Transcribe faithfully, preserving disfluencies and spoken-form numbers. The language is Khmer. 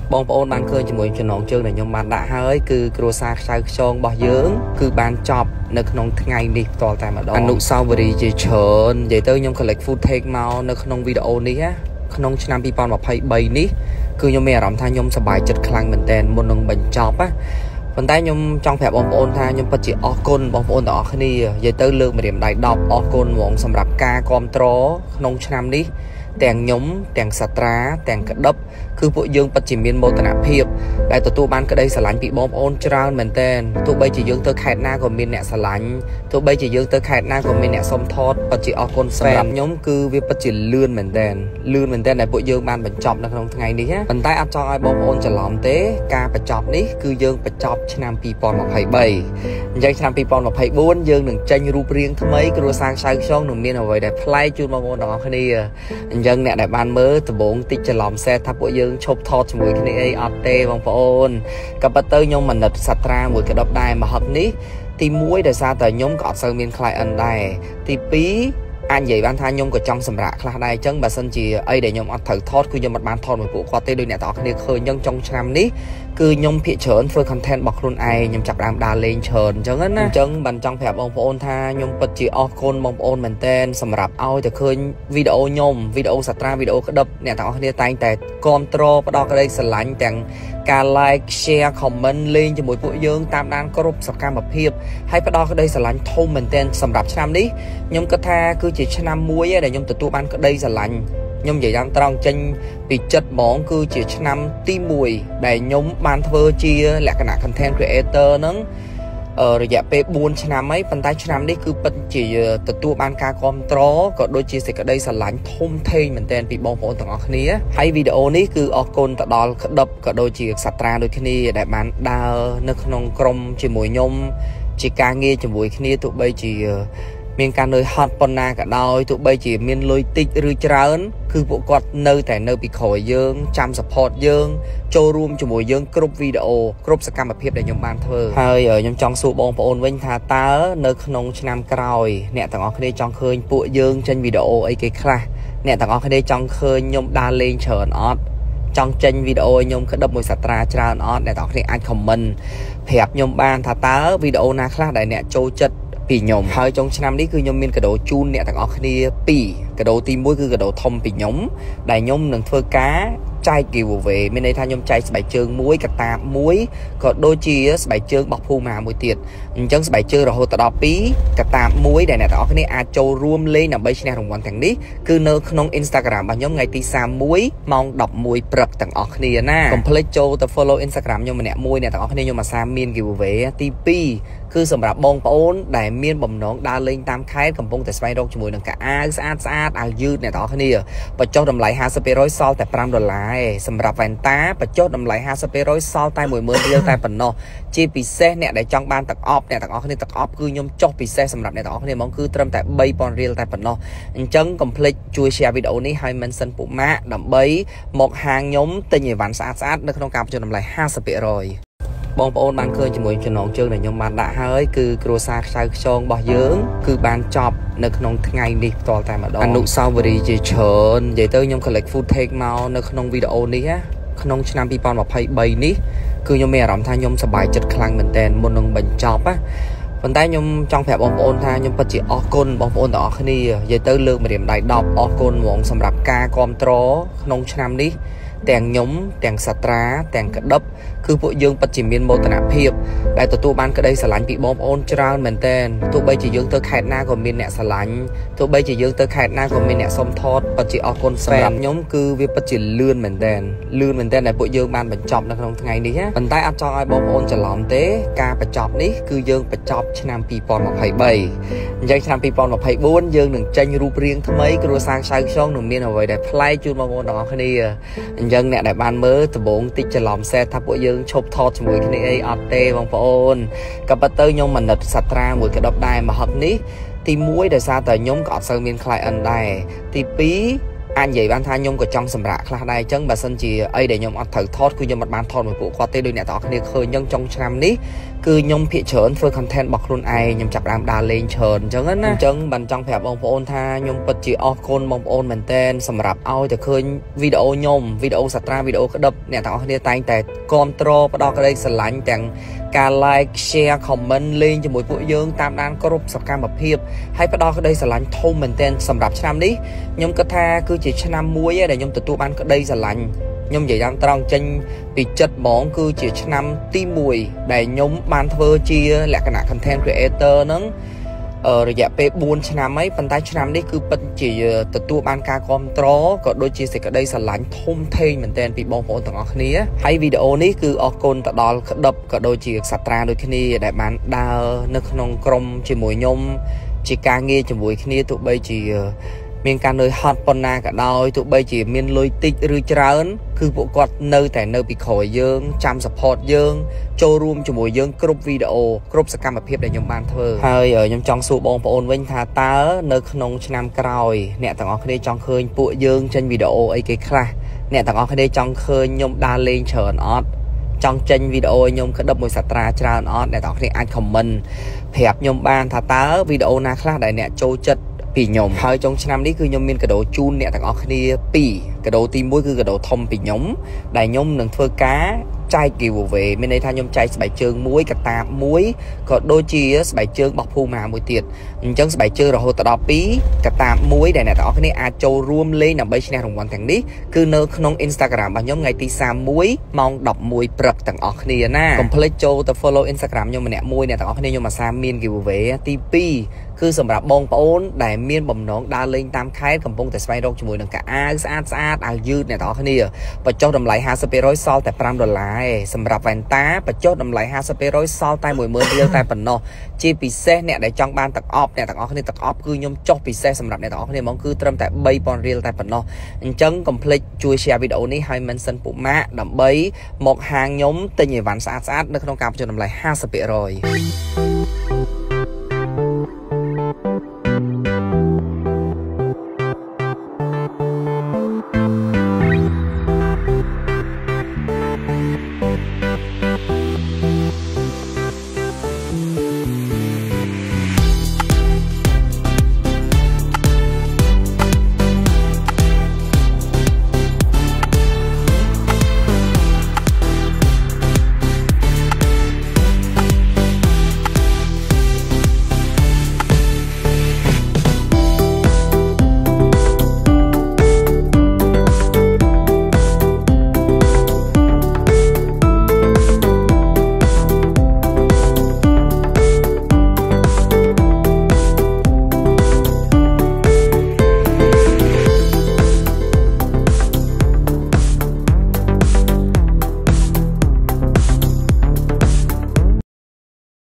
បងប្អូនបានឃើញជាមួយចំណងជើងដែលខ្ញុំបានដាក់ហើយគឺគ្រួសារខ្ចៅខ្ចងរបស់យើងគឺបានចប់នៅក្នុងថ្ងៃនេះផ្ទាល់តែម្ដងអនុស្សាវរីយ៍ជាច្រើននិយាយទៅខ្ញុំ collect footage មកនៅក្នុងវីដេអូនេះណាក្នុងឆ្នាំពីរពាន់ម្ភៃបីនេះគឺខ្ញុំមានអារម្មណ៍ថាខ្ញុំសប្បាយចិត្តខ្លាំងមែនទែនមុននឹងបញ្ចប់ណាប៉ុន្តែខ្ញុំចង់ប្រាប់បងប្អូនថាខ្ញុំពិតជាអរគុណបងប្អូនទាំងអស់គ្នានិយាយទៅលើកម្រាមដៃដប់អរគុណហ្មងសម្រាប់ការគាំទ្រក្នុងឆ្នាំនេះទាំងខ្ញុំទាំងសាត្រាទាំងក្តឹបគឺពួកយើងពិតជាមានមោទនភាពដែលទទួលបានក្តីស្រឡាញ់ពីបងប្អូនច្រើនមែនទែនទោះបីជាយើងទៅខេត្តណាក៏មានអ្នកស្រឡាញ់ទោះបីជាយើងទៅខេត្តណាក៏មានអ្នកសុំថតពិតជាអរគុណសម្រាប់ខ្ញុំគឺវាពិតជាលឿនមែនទែនលឿនមែនទែនដែលពួកយើងបានបញ្ចប់នៅក្នុងថ្ងៃនេះប៉ុន្តែអត់ចង់ឲ្យបងប្អូនច្រឡំទេការបញ្ចប់នេះគឺយើងបញ្ចប់ឆ្នាំពីរពាន់ម្ភៃបីអញ្ចឹងឆ្នាំពីរពាន់ម្ភៃបួនយើងនឹងចេញរូបរាងថ្មីគ្រួសារខ្ចៅខ្ចងនឹងមានអ្វីដែលប្លែកជូនបងប្អូនទាំងអស់គ្នាអញ្ចឹងអ្នកដែលបានមើលដំបូងតិចច្រឡំសេះថាពួកយើងឈប់ថតជាមួយគ្នាអីអត់ទេបងប្អូនក៏ប៉ុន្តែខ្ញុំមនិតសាត្រាមួយក្តឹបដែរមហឹកនេះទីមួយដោយសារតែខ្ញុំក៏អត់សូវមាន client ដែរទីពីរអាចនិយាយបានថាខ្ញុំក៏ចង់សម្រាកខ្លះដែរអញ្ចឹងបើសិនជាអីដែលខ្ញុំអត់ត្រូវថតគឺខ្ញុំអត់បានថតមួយពួកគាត់ទេដូចអ្នកទាំងអស់គ្នាឃើញអញ្ចឹងចុងឆ្នាំនេះគឺខ្ញុំភាគច្រើនធ្វើ content របស់ខ្លួនឯងខ្ញុំចាប់ផ្ដើមដើរលេងច្រើនអញ្ចឹងណាអញ្ចឹងបានចង់ប្រាប់បងប្អូនថាខ្ញុំពិតជាអរគុណបងប្អូនមែនទែនសម្រាប់ឲ្យតែឃើញវីដេអូខ្ញុំវីដេអូសាត្រាវីដេអូក្តឹបអ្នកទាំងអស់គ្នាតែងតែគាំទ្រផ្ដល់ក្តីស្រឡាញ់ទាំងការ like share comment លេងជាមួយពួកយើងតាមដានគ្រប់សកម្មភាពហើយផ្ដល់ក្តីស្រឡាញ់ធំមែនទែនសម្រាប់ឆ្នាំនេះខ្ញុំគិតថាគឺជាឆ្នាំមួយដែលខ្ញុំទទួលបានក្តីស្រឡាញ់ខ្ញុំនិយាយយ៉ាងត្រង់ចេញពីចិត្តហ្មងគឺជាឆ្នាំទីមួយដែលខ្ញុំបានធ្វើជាលក្ខណៈ content creator ហ្នឹងរយៈពេលបួនឆ្នាំហើយប៉ុន្តែឆ្នាំនេះគឺពិតជាទទួលបានការគាំទ្រក៏ដូចជាសេចក្តីស្រឡាញ់ធំធេងមែនទែនពីបងប្អូនទាំងអស់គ្នាហើយវីដេអូនេះគឺអរគុណទៅដល់ក្តឹបក៏ដូចជាសាត្រាដូចគ្នាដែលបានដើរនៅក្នុងក្រុមជាមួយខ្ញុំជាការងារជាមួយគ្នាទោះបីជាមានការនឿយហត់ប៉ុណ្ណាក៏ដោយទោះបីជាមានលុយតិចឬច្រើនគឺពួកគាត់នៅតែនៅពីក្រោយយើងចាំ support យើងចូលរួមជាមួយយើងគ្រប់វីដេអូគ្រប់សកម្មភាពដែលខ្ញុំបានធ្វើហើយខ្ញុំចង់សួរបងប្អូនវិញថាតើនៅក្នុងឆ្នាំក្រោយអ្នកទាំងអស់គ្នាចង់ឃើញពួកយើងចេញវីដេអូអីគេខ្លះអ្នកទាំងអស់គ្នាចង់ឃើញខ្ញុំដើរលេងច្រើនអត់ចង់ចេញវីដេអូខ្ញុំក្តឹបមួយសាត្រាច្រើនអត់អ្នកទាំងអស់គ្នាអាច comment ប្រាប់ខ្ញុំបានថាតើវីដេអូណាខ្លះដែលអ្នកចូលចិត្តពីខ្ញុំហើយចុងឆ្នាំនេះគឺខ្ញុំមានកាដូជូនអ្នកទាំងអស់គ្នាពីរកាដូទីមួយគឺកាដូធំពីខ្ញុំដែលខ្ញុំនឹងធ្វើការចែក giveaway មានន័យថាខ្ញុំចែកស្បែកជើងមួយកតាបមួយក៏ដូចជាស្បែកជើងរបស់ភូមាមួយទៀតអញ្ចឹងស្បែកជើងរហូតដល់ពីរកតាបមួយដែលអ្នកទាំងអស់គ្នាអាចចូលរួមលេងដើម្បីឈ្នះរង្វាន់ទាំងនេះគឺនៅក្នុង Instagram របស់ខ្ញុំថ្ងៃទីសាមមួយម៉ោងដប់មួយព្រឹកទាំងអស់គ្នាណាកុំភ្លេចចូលទៅ follow Instagram ខ្ញុំម្នាក់មួយអ្នកទាំងអស់គ្នាខ្ញុំអាសាមាន giveaway ទីពីរគឺសម្រាប់បងប្អូនដែលមានបំណងដើរលេងតាមខេត្តកំពុងតែស្វែងរកជាមួយនឹងកាអាវស្អាតស្អាតអាវយឺតអ្នកទាំងអស់គ្នាបញ្ចុះតម្លៃ ห้าสิบเปอร์เซ็นต์ សល់តែប្រាំដុល្លារឯងសម្រាប់វ៉ែនតាបញ្ចុះតម្លៃ ห้าสิบเปอร์เซ็นต์ សល់តែមួយម៉ឺនរៀលតែប៉ុណ្ណោះជាពិសេសអ្នកដែលចង់បានទឹកអប់អ្នកទាំងអស់គ្នាទឹកអប់គឺខ្ញុំចុះពិសេសសម្រាប់អ្នកទាំងអស់គ្នាហ្មងគឺត្រឹមតែ បីពាន់រៀលតែប៉ុណ្ណោះអញ្ចឹងកុំភ្លេចជួយ share វីដេអូនេះហើយ mention ពួកម៉ាក់ដើម្បីមកហាងខ្ញុំទិញអីវ៉ាន់ស្អាតស្អាតនៅក្នុងការបញ្ចុះតម្លៃ ห้าสิบเปอร์เซ็นต์បងប្អូនបានឃើញជាមួយចំណងជើងដែលខ្ញុំបានដាក់ហើយគឺគ្រួសារខ្ចៅខ្ចងរបស់យើងគឺបានចប់នៅក្នុងថ្ងៃនេះផ្ទាល់តែម្ដងអនុស្សាវរីយ៍ជាច្រើននិយាយទៅខ្ញុំ collect footage មកនៅក្នុងវីដេអូនេះណាក្នុងឆ្នាំពីរពាន់ម្ភៃបីនេះគឺខ្ញុំមានអារម្មណ៍ថាខ្ញុំសប្បាយចិត្តខ្លាំងមែនទែនមុននឹងបញ្ចប់ណាប៉ុន្តែខ្ញុំចង់ប្រាប់បងប្អូនថាខ្ញុំពិតជាអរគុណបងប្អូនទាំងអស់គ្នានិយាយទៅលើកម្រាមដៃដប់អរគុណហ្មងសម្រាប់ការគាំទ្រក្នុងឆ្នាំនេះទាំងខ្ញុំទាំងសាត្រាទាំងក្តឹបគឺពួកយើងពិតជាមានមោទនភាពដែលទទួលបានក្តីស្រឡាញ់ពីបងប្អូនច្រើនមែនទែនទោះបីជាយើងទៅខេត្តណាក៏មានអ្នកស្រឡាញ់ទោះបីជាយើងទៅខេត្តណាក៏មានអ្នកសុំថតពិតជាអរគុណសម្រាប់ខ្ញុំគឺវាពិតជាលឿនមែនទែនលឿនមែនទែនដែលពួកយើងបានបញ្ចប់នៅក្នុងថ្ងៃនេះប៉ុន្តែអត់ចង់ឲ្យបងប្អូនច្រឡំទេការបញ្ចប់នេះគឺយើងបញ្ចប់ឆ្នាំពីរពាន់ម្ភៃបីអញ្ចឹងឆ្នាំពីរពាន់ម្ភៃបួនយើងនឹងចេញរូបរាងថ្មីគ្រួសារខ្ចៅខ្ចងនឹងមានអ្វីដែលប្លែកជូនបងប្អូនទាំងអស់គ្នាអញ្ចឹងអ្នកដែលបានមើលដំបូងតិចច្រឡំសេះថាពួកយើងឈប់ថតជាមួយគ្នាអីអត់ទេបងប្អូនក៏ប៉ុន្តែខ្ញុំមនិតសាត្រាមួយក្តឹបដែរមហឹកនេះទីមួយដោយសារតែខ្ញុំក៏អត់សូវមាន client ដែរទីពីរ anh vậy ban thay nhung có trong sầm rạ là đây chấn bà sân chỉ ấy để nhung ăn thử thót cứ nhung mặt bàn thọt một bộ qua tê đôi nè tỏ cái khơi nhân trong năm ní cứ nhung phía chớn phơi content bọc luôn ai nhung chập làm đà lên chớn chấn á chấn bàn trong phèo bông ôn tha nhung bật chỉ off côn bông ôn mình tên sầm rạp ao thì khơi video nhung video sạt ra video cái đập nè tỏ cái tayแต่ control bắt đầu cái đây sờ lạnh chẳngการ like share comment លេងជាមួយពួកយើងតាមដានគ្រប់សកម្មភាពហើយផ្ដល់ក្តីស្រឡាញ់ធំមែនទែនសម្រាប់ឆ្នាំនេះខ្ញុំគិតថាគឺជាឆ្នាំមួយដែលខ្ញុំទទួលបានក្តីស្រឡាញ់ខ្ញុំនិយាយតាមត្រង់ចេញពីចិត្តហ្មងគឺជាឆ្នាំទីមួយដែលខ្ញុំបានធ្វើជាលក្ខណៈ content creator ហ្នឹងរយៈពេលbốnឆ្នាំហើយប៉ុន្តែឆ្នាំនេះគឺពិតជាទទួលបានការគាំទ្រក៏ដូចជាសេចក្តីស្រឡាញ់ធំធេងមែនទែនពីបងប្អូនទាំងអស់គ្នាហើយវីដេអូនេះគឺអរគុណទៅដល់ក្តឹបក៏ដូចជាសាត្រាដូចគ្នាដែលបានដើរនៅក្នុងក្រុមជាមួយខ្ញុំជាការងារជាមួយគ្នាទោះបីជាមានការនឿយហត់ប៉ុណ្ណាក៏ដោយទោះបីជាមានលុយតិចឬច្រើនគឺពួកគាត់នៅតែនៅពីក្រោយយើងចាំ support យើងចូលរួមជាមួយយើងគ្រប់វីដេអូគ្រប់សកម្មភាពដែលខ្ញុំបានធ្វើហើយខ្ញុំចង់សួរបងប្អូនវិញថាតើនៅក្នុងឆ្នាំក្រោយអ្នកទាំងអស់គ្នាចង់ឃើញពួកយើងចេញវីដេអូអីគេខ្លះអ្នកទាំងអស់គ្នាចង់ឃើញខ្ញុំដើរលេងច្រើនអត់ចង់ចេញវីដេអូខ្ញុំក្តឹបមួយសាត្រាច្រើនអត់អ្នកទាំងអស់គ្នាអាច comment ប្រាប់ខ្ញុំបានថាតើវីដេអូណាខ្លះដែលអ្នកចូលចិត្តពីខ្ញុំហើយចុងឆ្នាំនេះគឺខ្ញុំមានកាដូជូនអ្នកទាំងអស់គ្នាពីរកាដូទីមួយគឺកាដូធំពីខ្ញុំដែលខ្ញុំនឹងធ្វើការចែក giveaway មានន័យថាខ្ញុំចែកស្បែកជើងមួយកតាបមួយក៏ដូចជាស្បែកជើងរបស់ភូមាមួយទៀតអញ្ចឹងស្បែកជើងរហូតដល់ពីរកតាបមួយដែលអ្នកទាំងអស់គ្នាអាចចូលរួមលេងដើម្បីឈ្នះរង្វាន់ទាំងនេះគឺនៅក្នុង Instagram របស់ខ្ញុំថ្ងៃទីសាមមួយម៉ោងដប់មួយព្រឹកទាំងអស់គ្នាណាកុំភ្លេចចូលទៅ follow Instagram ខ្ញុំម្នាក់មួយអ្នកទាំងអស់គ្នាខ្ញុំអាសាមាន giveaway ទីពីរគឺសម្រាប់បងប្អូនដែលមានបំណងដើរលេងតាមខេត្តកំពុងតែស្វែងរកជាមួយនឹងកៅអៅស្អាតស្អាតអាវយឺតអ្នកទាំងអស់គ្នាបញ្ចុះតម្លៃห้าสิบเปอร์เซ็นต์ សល់តែfiveដុល្លារឯងសម្រាប់វ៉ែនតាបញ្ចុះតម្លៃห้าสิบเปอร์เซ็นต์ សល់តែoneหมื่นរៀលតែប៉ុណ្ណោះជាពិសេសអ្នកដែលចង់បានទឹកអប់អ្នកទាំងអស់គ្នាទឹកអប់គឺខ្ញុំចុះពិសេសសម្រាប់អ្នកទាំងអស់គ្នាហ្មងគឺត្រឹមតែthree thousandរៀលតែប៉ុណ្ណោះអញ្ចឹងកុំភ្លេចជួយ share វីដេអូនេះហើយ mention ពួកម៉ាក់ដើម្បីមកហាងខ្ញុំទិញអីវ៉ាន់ស្អាតស្អាតនៅក្នុងការបញ្ចុះតម្លៃห้าสิบเปอร์เซ็นต์